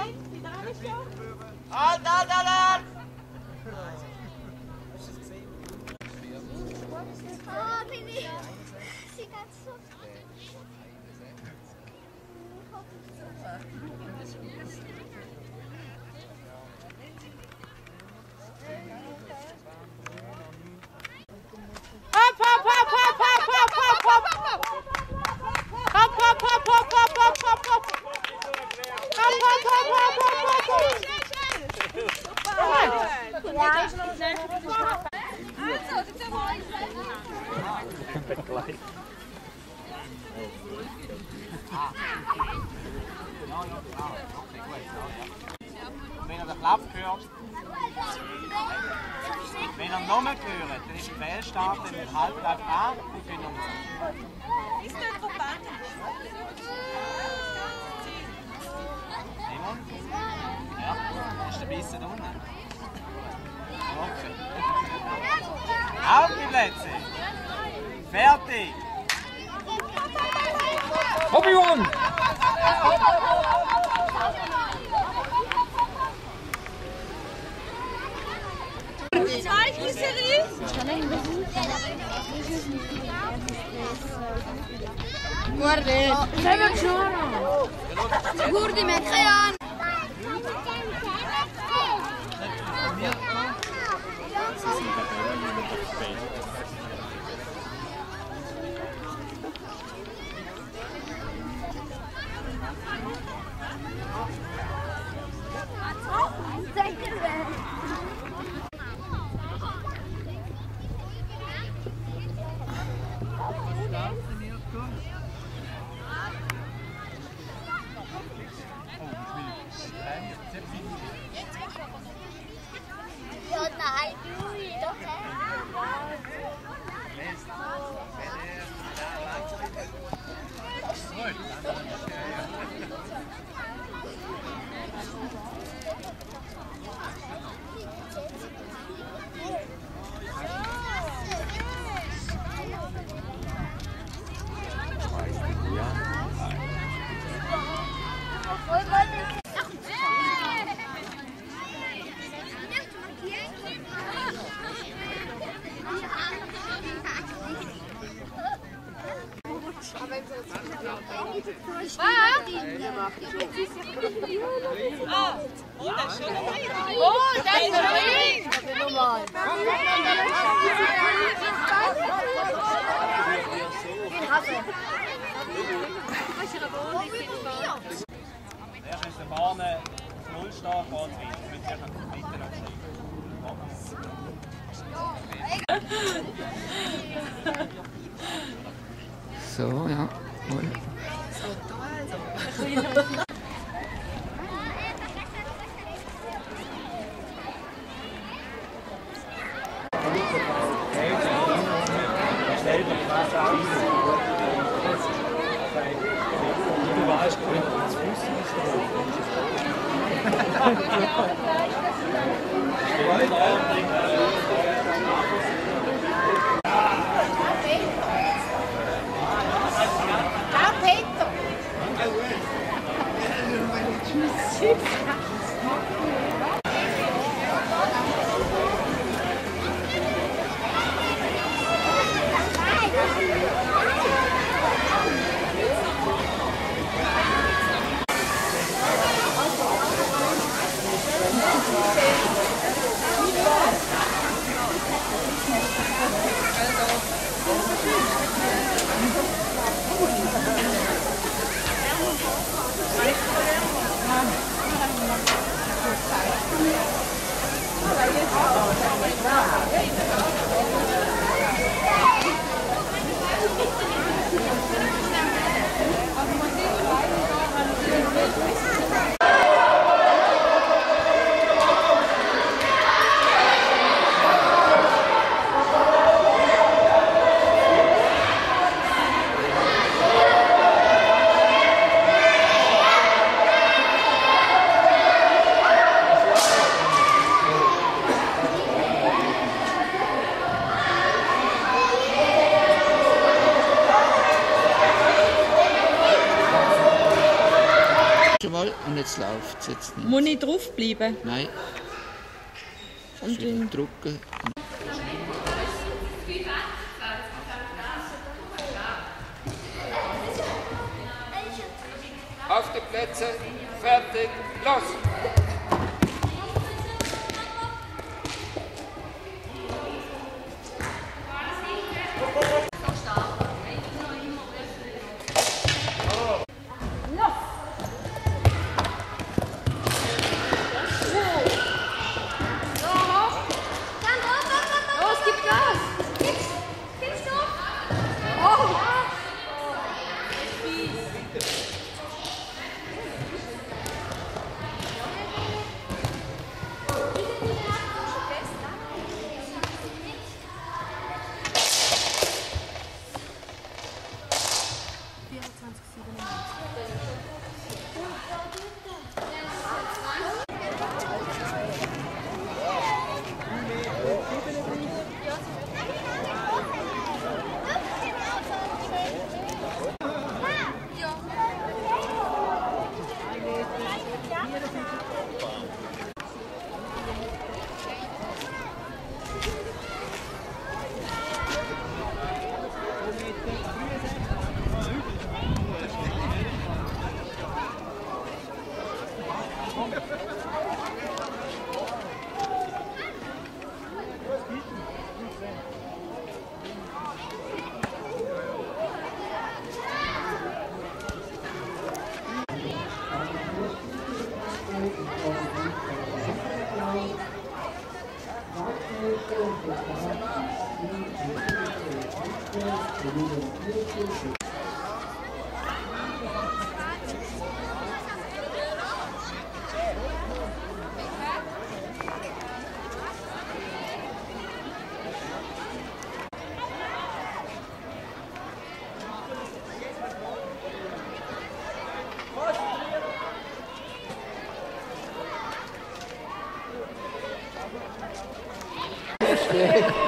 Halt, halt, halt, halt! Oh, Mini! Sie geht so. Hopp, hopp, hopp, hopp, hopp, hopp, hopp, hopp! Hopp, hopp, hopp, hopp, hopp, hopp, hopp, hopp! Hopp, hopp, hopp, hopp, hopp, hopp! Wenn ihr den Klapp hört, wenn ihr noch mehr hört, dann ist der Fehlstart mit Halbtag an und gehen um. Ist das verbannt? Simon? Ja, ist der Bissen unten? Okay. Auf die Plätze! Fertig! Obi-Wan! Zeichenserie? Guarda, sei ragione. Guardi me, Crean. Ja, nein, du, doch. Oh, das ist ein Normal. Erst ist der Bahn auf 0 stehen, geht es weiter. Ich will zuerst noch weiter schreiben. So, ja. Wohl. geht es jetzt nicht. Muss ich draufbleiben? Nein. Und Wieder drücken. Auf die Plätze, fertig, los! Los, gib Gas! Gib's doch! Oh! Stehen.